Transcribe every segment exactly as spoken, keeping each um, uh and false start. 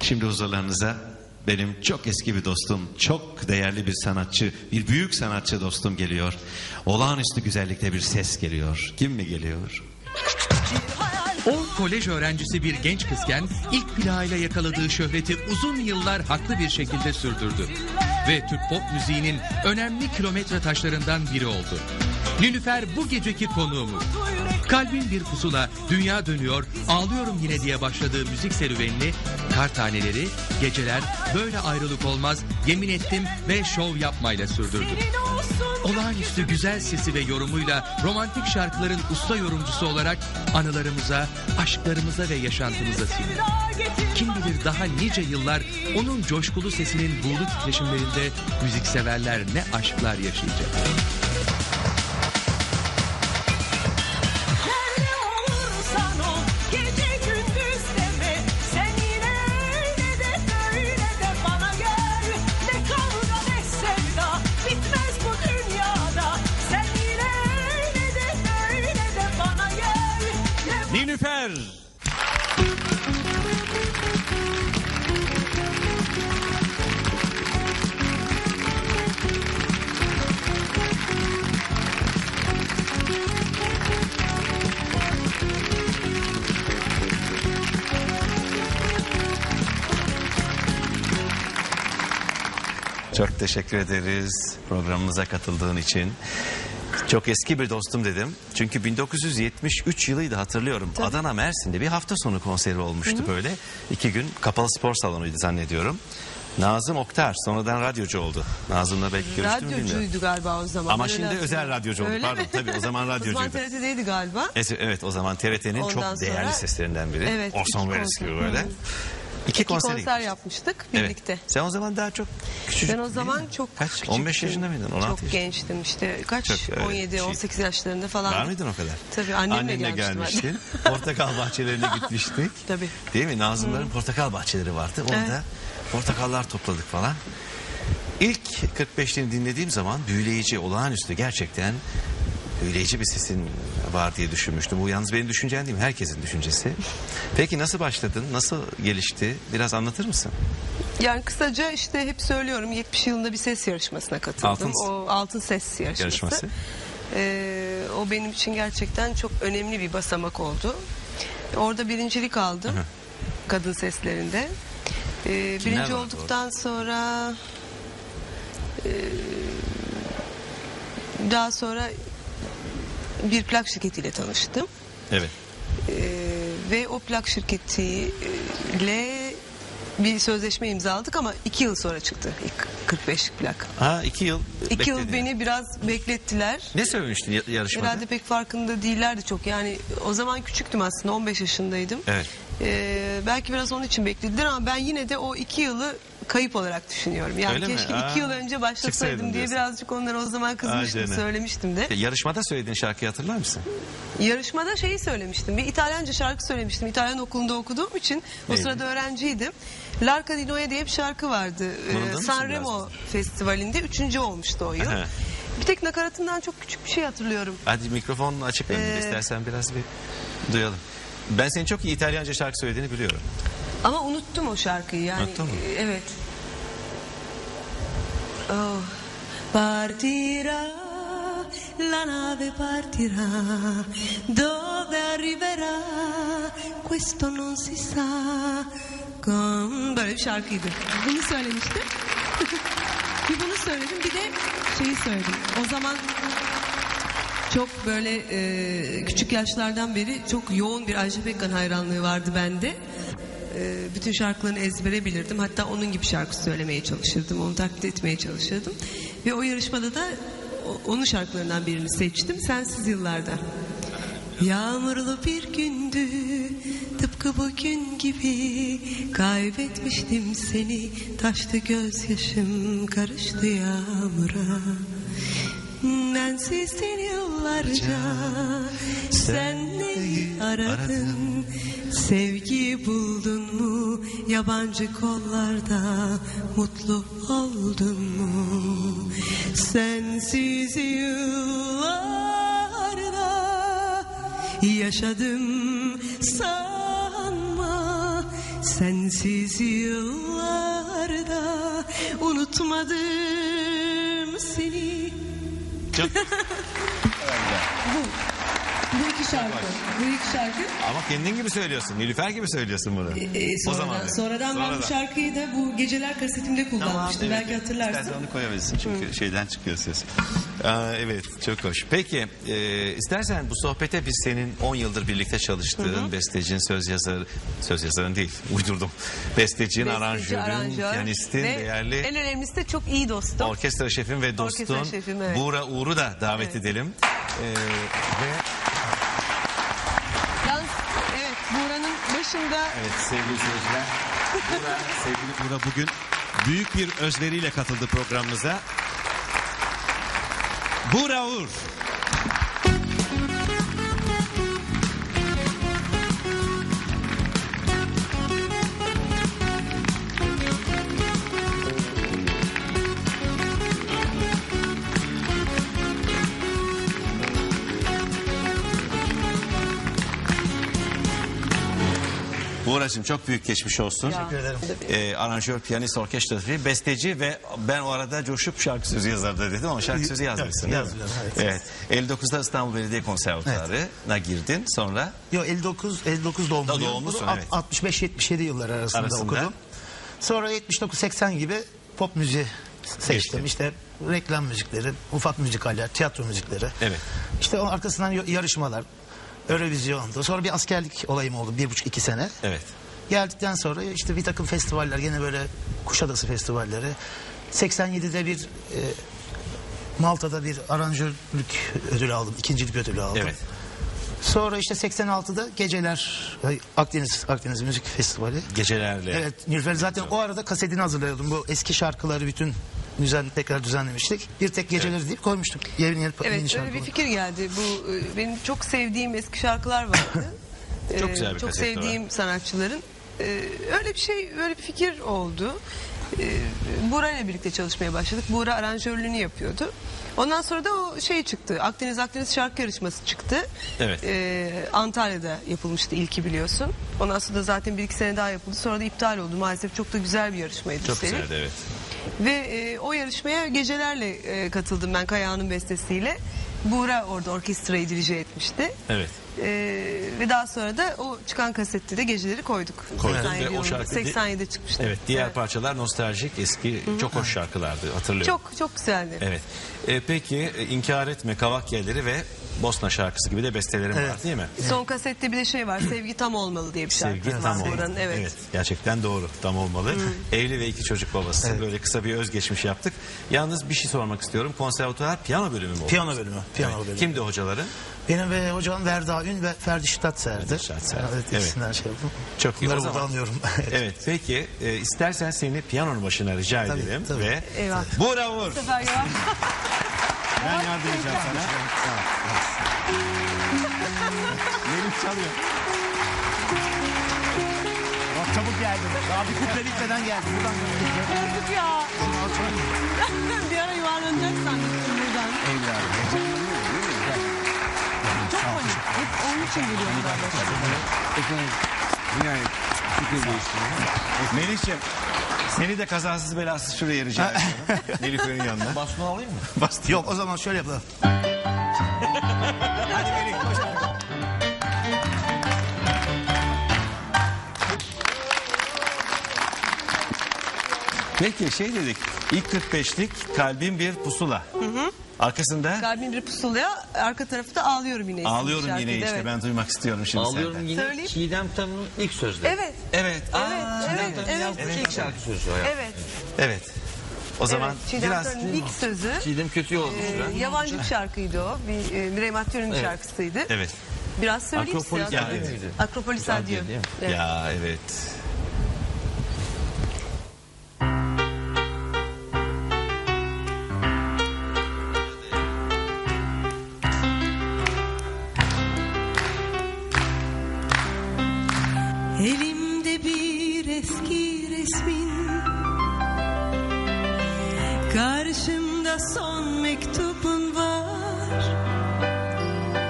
Şimdi huzurlarınıza benim çok eski bir dostum, çok değerli bir sanatçı, bir büyük sanatçı dostum geliyor. Olağanüstü güzellikte bir ses geliyor. Kim mi geliyor? O kolej öğrencisi bir genç kızken ilk plağıyla yakaladığı şöhreti uzun yıllar haklı bir şekilde sürdürdü. Ve Türk pop müziğinin önemli kilometre taşlarından biri oldu. Nilüfer bu geceki konuğumuz. Kalbin bir pusula, dünya dönüyor, ağlıyorum yine diye başladığı müzik serüvenini Kar Taneleri, Geceler, Böyle Ayrılık Olmaz, Yemin Ettim ve Şov Yapmayla sürdürdü. Olağanüstü güzel sesi ve yorumuyla romantik şarkıların usta yorumcusu olarak anılarımıza, aşklarımıza ve yaşantımıza sindi. Kim bilir daha nice yıllar onun coşkulu sesinin buğulu titreşimlerinde müzikseverler ne aşklar yaşayacak. Nilüfer. Çok teşekkür ederiz programımıza katıldığın için. Çok eski bir dostum dedim. Çünkü bin dokuz yüz yetmiş üç yılıydı, hatırlıyorum. Tabii. Adana Mersin'de bir hafta sonu konseri olmuştu. Hı hı. Böyle. İki gün kapalı spor salonuydu zannediyorum. Nazım Oktar sonradan radyocu oldu. Nazım'la belki görüştüm mü bilmiyorum. Radyocuydu galiba o zaman. Ama öyle şimdi hatırlıyorum. özel radyocu oldu. Öyle Pardon mi? tabii o zaman radyocuydu. O zaman T R T'deydi galiba. Evet, o zaman T R T'nin çok Ondan değerli sonra... seslerinden biri. Evet, Orson Welles gibi böyle. Hı. İki, İki konser, konser yapmıştık birlikte. Evet. Sen o zaman daha çok küçücük. Ben o zaman çok Kaç? küçüktüm. on beş yaşında mıydın? on altı çok yaşında. gençtim işte. Kaç? Çok, evet, on yedi on sekiz şey. yaşlarında falan. Var mıydın o kadar? Tabii annemle, Annenle gelmiştin. Portakal bahçelerine gitmiştik. Tabii. Değil mi? Nazımların hmm. portakal bahçeleri vardı. Orada evet. portakallar topladık falan. İlk kırk beşlerini dinlediğim zaman büyüleyici, olağanüstü, gerçekten büyüleyici bir sesin var diye düşünmüştüm. Bu yalnız benim düşüncem değil mi? Herkesin düşüncesi. Peki nasıl başladın? Nasıl gelişti? Biraz anlatır mısın? Yani kısaca işte hep söylüyorum, yetmiş yılında bir ses yarışmasına katıldım. Altın, o Altın Ses yarışması. yarışması. Ee, o benim için gerçekten çok önemli bir basamak oldu. Orada birincilik aldım. Hı-hı. Kadın seslerinde. Ee, birinci olduktan orada? sonra e, daha sonra bir plak şirketiyle tanıştım. Evet. Ee, ve o plak şirketiyle bir sözleşme imzaladık ama iki yıl sonra çıktı ilk kırk beşlik plak. Ha, iki yıl İki yıl beni yani. biraz beklettiler. Ne söylemiştin yarışmada? Herhalde pek farkında değillerdi çok. Yani o zaman küçüktüm aslında, on beş yaşındaydım. Evet. Ee, belki biraz onun için beklediler ama ben yine de o iki yılı kayıp olarak düşünüyorum. Yani öyle keşke mi? iki Aa, yıl önce başlasaydım diye birazcık onlara o zaman kızmıştım, Aa, söylemiştim de. E, yarışmada söylediğin şarkıyı hatırlar mısın? Yarışmada şeyi söylemiştim. Bir İtalyanca şarkı söylemiştim. İtalyan okulunda okuduğum için o Neydi? sırada öğrenciydim. L'Arca di Noè diye bir şarkı vardı. Ee, Sanremo Festivali'nde üçüncü olmuştu o yıl. Bir tek nakaratından çok küçük bir şey hatırlıyorum. Hadi mikrofonunu açık önünde ee, istersen biraz bir duyalım. Ben senin çok iyi İtalyanca şarkı söylediğini biliyorum. Ama unuttum o şarkıyı yani. Unuttun mu? Evet. Oh. Partirà, la nave partirà, dove arriverà, questo non si sa. Böyle bir şarkıydı. Bunu söylemiştim. Bir bunu söyledim, bir de şeyi söyledim. O zaman çok böyle e, küçük yaşlardan beri çok yoğun bir Ajda Pekkan hayranlığı vardı bende. E, bütün şarkılarını ezbere bilirdim. Hatta onun gibi şarkı söylemeye çalışırdım. Onu taklit etmeye çalışırdım. Ve o yarışmada da o, onun şarkılarından birini seçtim. Sensiz Yıllarda. Yağmurlu bir gündü, tıpkı bugün gibi, kaybetmiştim seni, taştı gözyaşım, karıştı yağmura. Bensizdin yıllarca, sen neyi aradın, sevgi buldun mu, yabancı kollarda, mutlu oldun mu? Sensiz yıllarda yaşadım sanma, sensiz yıllarda unutmadım seni. Çok... Bu. Bu iki şarkı. Bu iki şarkı. Ama kendin gibi söylüyorsun. Nilüfer gibi söylüyorsun bunu. E, e, sonradan, o zaman sonradan ben bu şarkıyı da bu Geceler kasetimde kullanmıştım. evet, Belki hatırlarsın. İstersen onu koyabilirsin çünkü şeyden çıkıyor ses. Aa, evet, çok hoş. Peki e, istersen bu sohbete biz senin on yıldır birlikte çalıştığın hı hı. bestecin, söz yazarı, söz yazarın değil uydurdum. Bestecin, Besteci, aranjörün, aranjör piyanistin, ve değerli en önemlisi de çok iyi dostum. orkestra şefin ve dostun Orkestra şefim, evet. Buğra Uğur'u da davet Evet. edelim. Ee, ve Yalnız evet Buğra'nın başında evet sevgili seyirciler, Buğra, sevgili Buğra bugün büyük bir özveriyle katıldı programımıza. Buğra Uğur. Buğra'cığım çok büyük geçmiş olsun. Teşekkür ederim. Ee, aranjör, piyanist, orkestra şefi, besteci ve ben o arada coşup şarkı sözü yazardı dedim ama şarkı sözü yazmışsın. Evet, değil mi? yazıyorum, evet. Evet. elli dokuzda İstanbul Belediye Konservatuvarı'na girdin. Sonra Yo elli dokuz elli dokuz doğumluyum. Da doğumlusun, Bunu evet. altmış beş yetmiş yedi yılları arasında, Arasında. okudum. Sonra yetmiş dokuz seksen gibi pop müziği seçtim. Geçtin. İşte reklam müzikleri, ufak müzikaller, tiyatro müzikleri. Evet. İşte onun arkasından y- yarışmalar, Eurovizyon'du. Sonra bir askerlik olayım oldu bir buçuk iki sene. evet. Geldikten sonra işte bir takım festivaller, gene böyle Kuşadası festivalleri. seksen yedide bir e, Malta'da bir aranjörlük ödülü aldım, ikincilik ödülü aldım. Evet. Sonra işte seksen altıda Geceler ay, Akdeniz Akdeniz Müzik Festivali. Gecelerle. Evet, Nilüfer zaten o arada kasetini hazırlıyordum. Bu eski şarkıları bütün düzen tekrar düzenlemiştik. Bir tek Geceleri deyip koymuştuk. Yeni yeni, yeni evet öyle bir şarkılar. fikir geldi. Bu e, benim çok sevdiğim eski şarkılar vardı. Çok Ee, güzel bir Çok kaset de sevdiğim sanatçıların. Ee, öyle bir şey, öyle bir fikir oldu. Ee, Buğra ile birlikte çalışmaya başladık. Buğra aranjörlüğünü yapıyordu. Ondan sonra da o şey çıktı. Akdeniz Akdeniz şarkı yarışması çıktı. Evet. Ee, Antalya'da yapılmıştı ilki biliyorsun. Ondan sonra da zaten bir iki sene daha yapıldı. Sonra da iptal oldu. Maalesef çok da güzel bir yarışmaydı. Çok üstelik. güzeldi, evet. Ve e, o yarışmaya Gecelerle e, katıldım ben Kayağan'ın bestesiyle. Buğra orada orkestrayı dirije etmişti. Evet. E, ve daha sonra da o çıkan kasette de Geceleri koyduk. Koydun seksen yedi ve o yılında, şarkı- seksen yedide çıkmıştı. Evet, diğer Evet. parçalar nostaljik, eski, çok hoş şarkılardı, hatırlıyorum. Çok çok güzeldi. Evet. E, peki, e, inkar etme, Kavak Yelleri ve Bosna şarkısı gibi de bestelerim Evet. var değil mi? Son kasette bir de şey var. Sevgi Tam Olmalı diye bir şarkı. Sevgi var tam olmalı. Buğra'nın, Evet. Evet. Gerçekten doğru. Tam olmalı. Evli ve iki çocuk babası. Evet. Böyle kısa bir özgeçmiş yaptık. Yalnız bir şey sormak istiyorum. Konservatuvar piyano bölümü mü oldu? Piyano bölümü. Piyano Evet. bölümü. Kimdi hocaları? Benim ve hocam Verda Ün ve Ferdi Şitatser'di. Ferdi Şitatser. Evet, Evet. ikisinden şey yaptım. Çok iyi. Bunları O zaman- burada anlıyorum. Evet. Peki e, istersen seni piyanonun başına rica Tabii, edelim. tabii. Ve Eyvah. Buğra Uğur. Bu sefer yavaş. Ben yardım edeceğim sana. Melih çalıyor. Bak çabuk geldim. Daha bir kuple bitmeden geldim. Buradan Korktuk ya. Bir ara yuvarlanacak sanmıştım buradan. Çok panik. Hep onun için geliyorum ben. Melih'ciğim seni de kazasız belasız şuraya rica ediyorum. Nilüfer'in yanına. Basma alayım mı? Bastı. Yok, o zaman şöyle yapalım. Hadi Melih koş. Peki şey dedik. İlk kırk beşlik Kalbin Bir Pusula. Arkasında Kalbim bir pusulaya, arka tarafı da Ağlıyorum Yine. isimli Ağlıyorum Yine şarkıydı, işte evet. ben duymak istiyorum şimdi Ağlıyorum senden. yine Söyleyeyim. Çiğdem Tan'ın ilk sözleri. Evet. Evet. Evet, evet, Çiğdem evet, Tan'ın evet. ilk şarkı sözü o ya. Evet. Evet. O zaman evet. Çiğdem biraz Tan'ın ilk sözü Çiğdem kötü yolmuş e, ben. yabancı bir şarkıydı o. Bir e, Mirey Mathieu'nun bir Evet. şarkısıydı. evet. Biraz söyleyeyim Akropolis size. Adyo evet. muydu? Akropolis Adyo Adyo. değil mi? Evet. Ya evet. Elimde bir eski resmin, karşımda son mektubun var.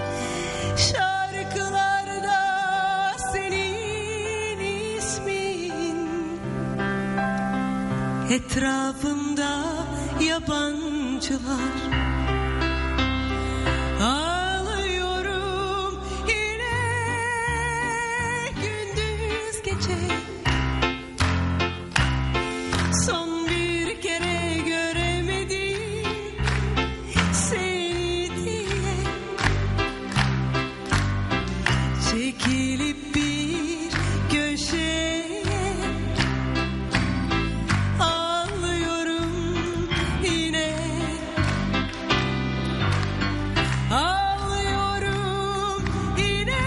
Şarkılarda senin ismin, Etrafımda yabancılar, ağlıyorum yine gündüz gece. Son bir kere göremedim seni diye, çekilip bir köşeye ağlıyorum yine, ağlıyorum yine.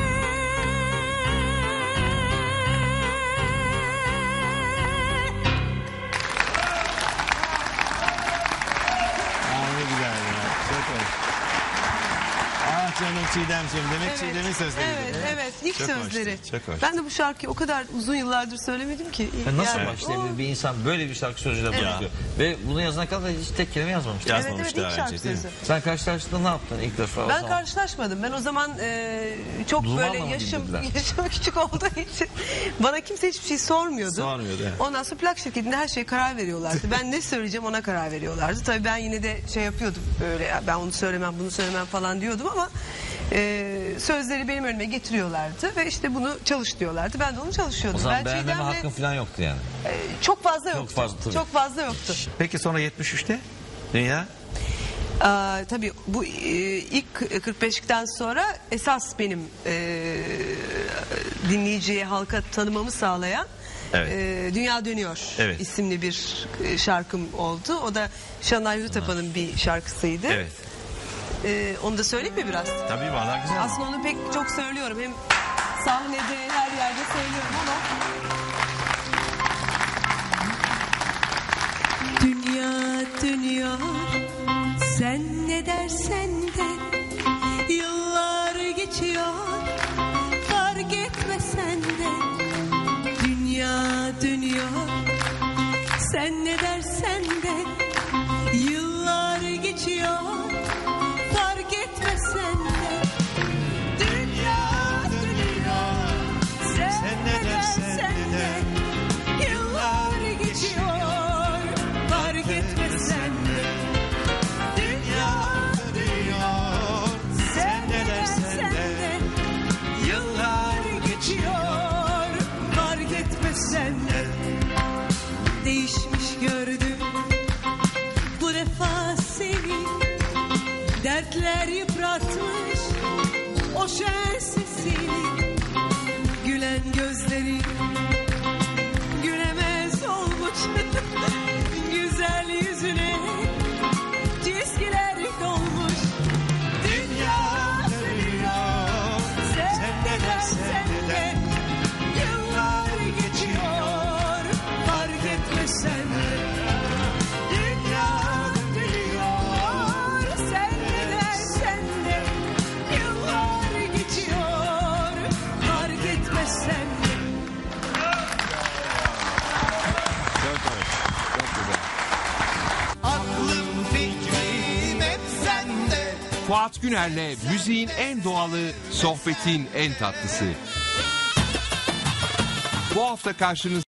Aa, ne güzel ya. Çok hoş. Ah canım Çiğdemciğim. Demek Çiğdem'in sözleri. Evet, evet. İlk Çok sözleri. hoş, çok hoş. Ben de bu şarkıyı o kadar uzun yıllardır söylemedim ki. Ya nasıl Yani başlayabilir o- bir insan böyle bir şarkı sözüyle başlıyor? Ve bunu yazana kadar hiç tek kelime yazmamıştı. Ya- Evet, yazmamış evet, daha ilk şarkı önce, değil mi? sözü. Sen karşılaştığında ne yaptın ilk defa? o Ben zaman? karşılaşmadım. Ben o zaman e, çok Dumanla böyle mı yaşım bildirdiler? yaşım küçük olduğu için bana kimse hiçbir şey sormuyordu. Sormuyordu, evet. Ondan sonra plak şirketinde her şeye karar veriyorlardı. Ben ne söyleyeceğim ona karar veriyorlardı. Tabii ben yine de şey yapıyordum. Böyle ben onu söylemem, bunu söylemem falan diyordum ama e, sözleri benim önüme getiriyorlardı ve işte bunu çalış diyorlardı. Ben de onu O çalışıyordum. zaman Ben beğenmeme Çiğdem'le, hakkın falan yoktu yani. e, çok fazla yoktu. fazla, tabii. Çok fazla yoktu. Peki sonra yetmiş üçte Dünya? Aa, tabii bu e, ilk kırk beşlikten sonra esas benim e, dinleyiciye, halka tanımamı sağlayan Evet. e, Dünya Dönüyor Evet. isimli bir e, şarkım oldu. O da Şanay Yurtapa'nın bir şarkısıydı. Evet. E, onu da söyleyeyim mi biraz? Tabii vallahi güzel. Aslında onu pek çok söylüyorum. Hem sahnede her yerde söylüyorum ama dünya dönüyor, sen ne dersen de, yıllar geçiyor, fark etmesen de. Dünya dönüyor, sen ne dersen de, yıllar geçiyor, fark etmesen de. Dünya dönüyor, sen ne dersen de, yıllar geçiyor, fark etmesen de. Dünya dönüyor, sen ne dersen de, yıllar geçiyor, fark etmesen de. Değişmiş gördüm bu defa seni, dertler yıpratmış o şen sesini, gülen gözlerin gülemez olmuş güzel yüzüne çizgiler dolmuş. Dünya dönüyor, sen ne dersen de, yıllar geçiyor, fark etmesen de. Dünya dönüyor, sen ne dersen de, yıllar geçiyor, fark etmesen de. Çok hoş. Çok güzel. Aklım fikrim hep sende. Fuat Güner'le müziğin en doğalı, sohbetin en tatlısı. Bu hafta karşınızda